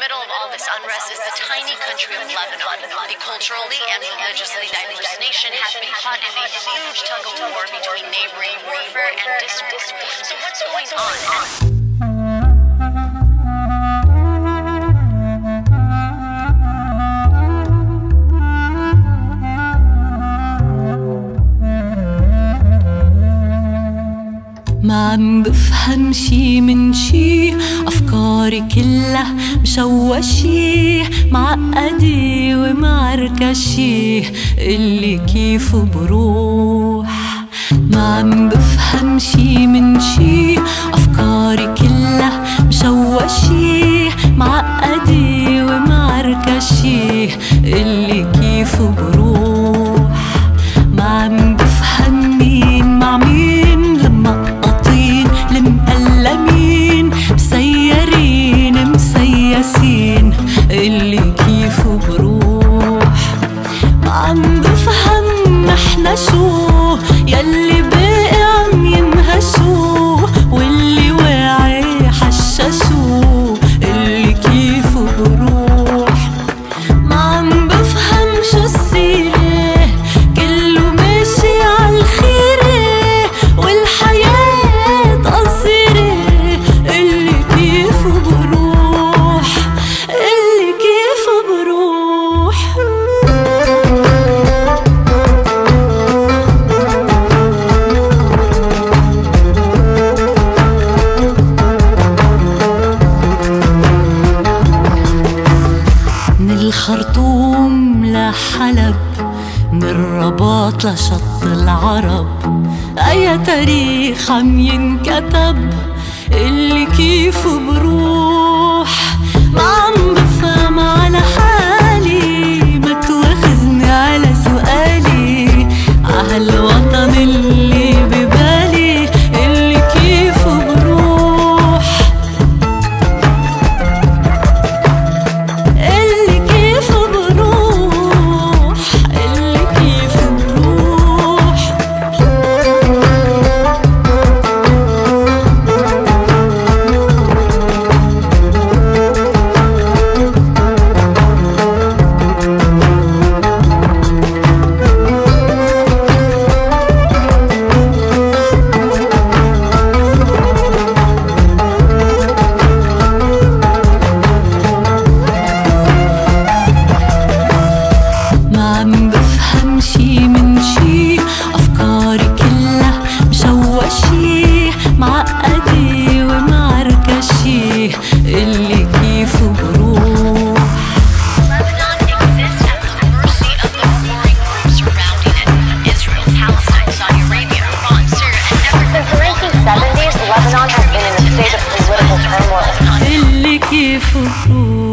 middle of all this unrest is the tiny country of Lebanon. The culturally and religiously diverse nation has been caught in a huge tug-of-war between neighboring warfare and discord. So what's going on? ما عم بفهم شي من شي، أفكاري كلها مشوشي، معقدة ومعركشي، اللي كيف بروح. ما عم بفهم شي من شي، أفكاري كلها مشوشي، معقدة ومعركشي، اللي كيف بروح. ما عم بفهم مين مع مين، لما مقلمين مسيرين مسيسين، اللي كيف بروح. ما عم بفهم نحنا شو يلي باقي عم ينهشو، واللي واعي حششو، اللي كيف بروح. ما عم بفهم شو السيرة، كله ماشي عالخيرة، والحياة الخرطوم لحلب، من الرباط لشط العرب، أي تاريخ عم ينكتب، اللي كيف بروح. ما عم بفهم على حالي، ما تواخذني على سؤالي، عهالوطن اللي ببالي، اللي كيف بروح. Lebanon has been in a state of political turmoil.